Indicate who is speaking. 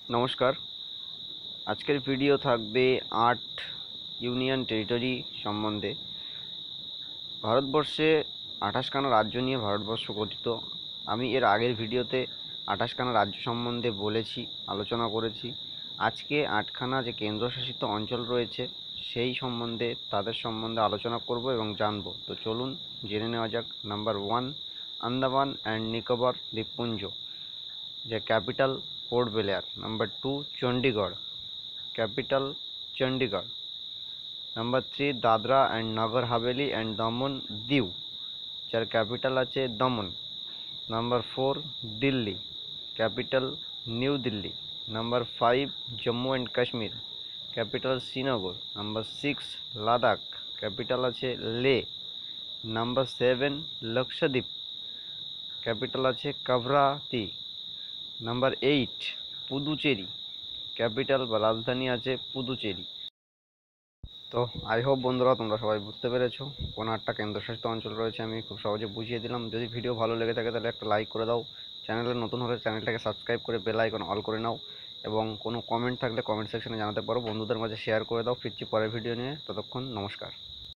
Speaker 1: নমস্কার। আজকের ভিডিও থাকবে ৮ ইউনিয়ন টেরিটরি সম্বন্ধে। ভারতবর্ষে ২৮খানা রাজ্য নিয়ে ভারতবর্ষ গঠিত। আমি এর আগের ভিডিওতে ২৮খানা রাজ্য সম্বন্ধে বলেছি, আলোচনা করেছি। আজকে ৮খানা যে কেন্দ্রশাসিত অঞ্চল রয়েছে সেই সম্বন্ধে, তাদের সম্বন্ধে আলোচনা করব এবং জানব। তো চলুন জেনে নেওয়া যাক। নাম্বার 1, আন্দামান অ্যান্ড নিকোবর দ্বীপপুঞ্জ, যে capital Port Blair. Number 2, Chandigarh, capital Chandigarh. Number 3, Dadra and Nagar Haveli and Daman Diu, যার ক্যাপিটাল আছে Daman. Number 4, Delhi, capital new Delhi. Number 5, Jammu and Kashmir, capital Srinagar. Number 6, Ladakh, capital আছে লে। নাম্বার 7, লক্ষদ্বীপ, ক্যাপিটাল আছে কাভরাতি। নাম্বার 8, পুদুচেরি, ক্যাপিটাল বা রাজধানী আছে পুদুচেরি। তো আই হোপ বন্ধুরা তোমরা সবাই বুঝতে পেরেছো কোন 8টা কেন্দ্রশাসিত অঞ্চল রয়েছে। আমি খুব সহজে বুঝিয়ে দিলাম। যদি ভিডিও ভালো লেগে থাকে তাহলে একটা লাইক করে দাও। চ্যানেলে নতুন হলে চ্যানেলটাকে সাবস্ক্রাইব করে বেল আইকন অল করে নাও, এবং কোনো কমেন্ট থাকলে কমেন্ট সেকশনে জানাতে পারো। বন্ধুদের মাঝে শেয়ার করে দাও। ফিরছি পরের ভিডিও নিয়ে, ততক্ষণ নমস্কার।